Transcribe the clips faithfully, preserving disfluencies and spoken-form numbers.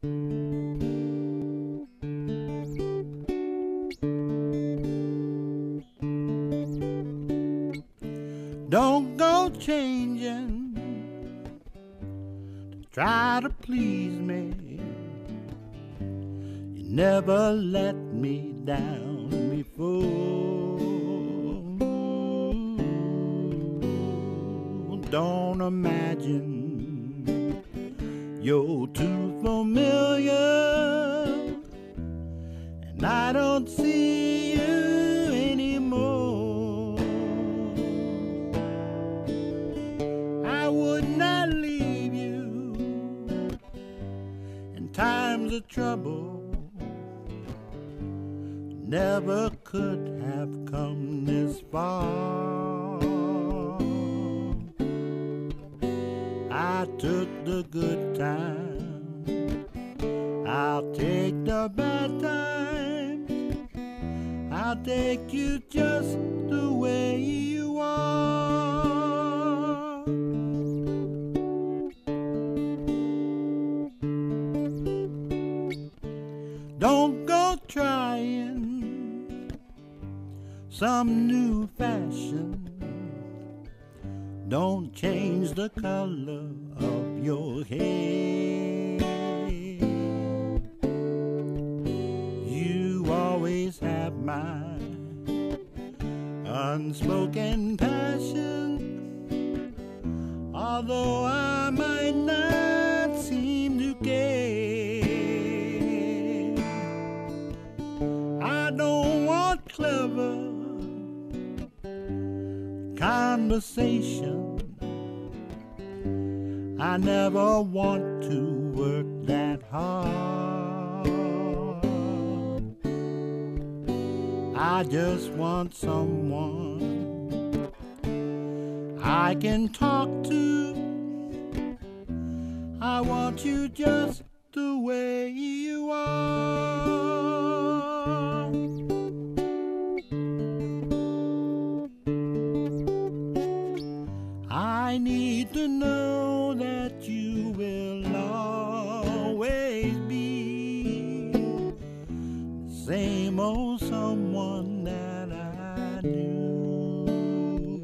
Don't go changing to try to please me. You never let me down before. Don't imagine you're too familiar, and I don't see you anymore. I would not leave you in times of trouble. Never could have come this far. I took the good times, I'll take the bad times. I'll take you just the way you are. Don't go trying some new fashion. Don't change the color of your hair. You always have my unspoken passion, although I might not seem to care. I don't want clever conversation. I never want to work that hard. I just want someone I can talk to. I want you just the way you are. I need to know that you will always be the same old someone that I knew.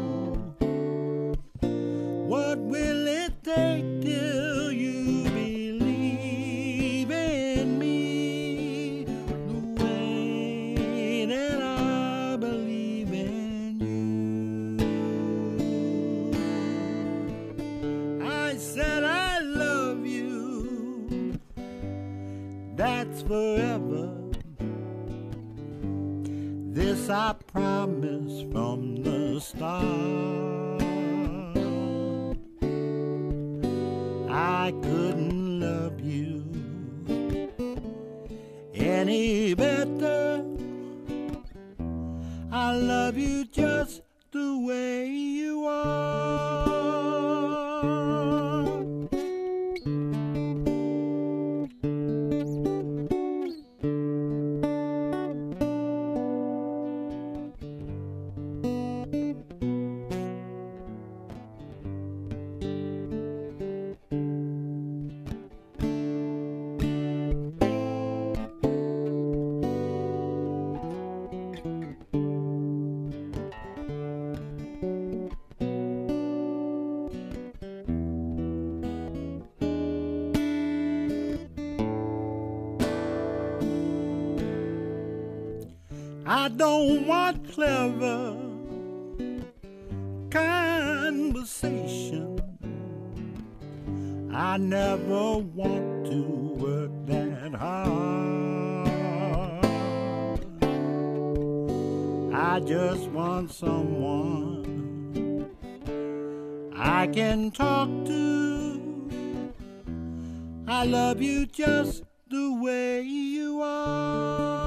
What will it take till you believe in me the way that I believe in you? I said I love you, that's forever. This I promise from the start. I couldn't love you any better. I love you just the way you are. I don't want clever conversation. I never want to work that hard. I just want someone I can talk to. I love you just the way you are.